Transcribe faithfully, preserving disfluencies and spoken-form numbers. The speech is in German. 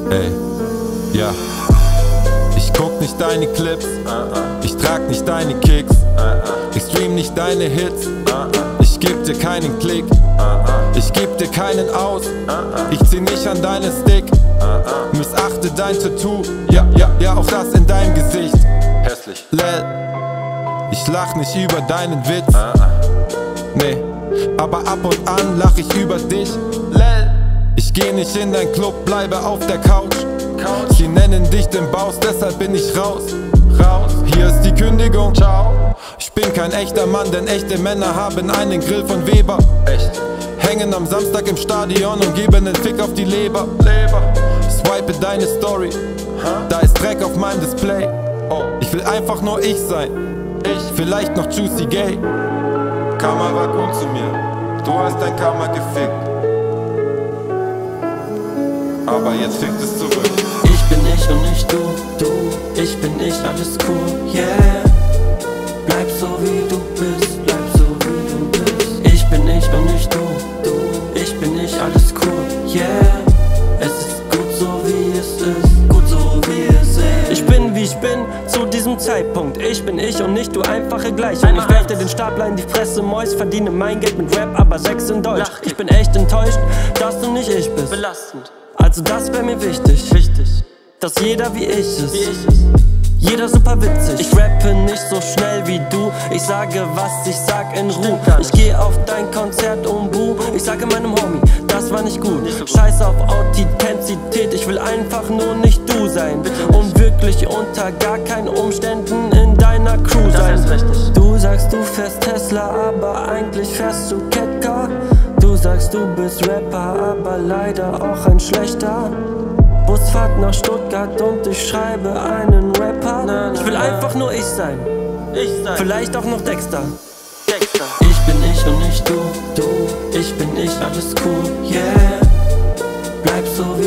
Ey, ja. Ich guck nicht deine Clips, ich trag nicht deine Kicks, ich stream nicht deine Hits, ich geb dir keinen Klick, ich geb dir keinen aus, ich zieh nicht an deinen Stick, missachte dein Tattoo, ja, ja, ja, auch das in deinem Gesicht. Hässlich. Lel, ich lach nicht über deinen Witz, nee, aber ab und an lach ich über dich. Lel, ich geh nicht in dein Club, bleibe auf der Couch. Sie nennen dich den Baus, deshalb bin ich raus. Raus. Hier ist die Kündigung. Ciao. Ich bin kein echter Mann, denn echte Männer haben einen Grill von Weber. Echt? Hängen am Samstag im Stadion und geben den Fick auf die Leber. Leber. Swipe deine Story, huh? Da ist Dreck auf meinem Display. Oh. Ich will einfach nur ich sein. Ich, vielleicht noch Juicy Gay. Karma war gut zu mir, du hast dein Karma gefickt, aber jetzt fickt es zurück. Ich bin ich und nicht du, du, ich bin ich, alles cool, yeah. Bleib so wie du bist, bleib so wie du bist. Ich bin ich und nicht du, du, ich bin ich, alles cool, yeah. Es ist gut so wie es ist, gut so wie es ist. Ich bin wie ich bin, zu diesem Zeitpunkt. Ich bin ich und nicht du, einfache Gleichung. Ich werf dir den Stapler in die Fresse, Mäus, verdiene mein Geld mit Rap, aber Sex in Deutsch. Ich bin echt enttäuscht, dass du nicht ich bist. Belastend. Also das wär mir wichtig, wichtig, dass jeder wie ich ist, wie ich ist. Jeder super witzig. Ich rappe nicht so schnell wie du, ich sage was ich sag in Ruhe. Ich geh auf dein Konzert um Bu, ich sage meinem Homie, das war nicht gut. Nicht so gut. Scheiß auf Authentizität, ich will einfach nur nicht du sein. Und wirklich unter gar keinen Umständen in deiner Crew sein. Du sagst du fährst Tesla, aber eigentlich fährst du Catcar. Du sagst du bist Rapper, aber leider auch ein schlechter. Busfahrt nach Stuttgart und ich schreibe einen Rapper. Na, na, ich will na. einfach nur ich sein. Ich sein. Vielleicht auch noch Dexter. Dexter. Ich bin ich und nicht du, du. Ich bin ich, alles cool, yeah. Bleib so wie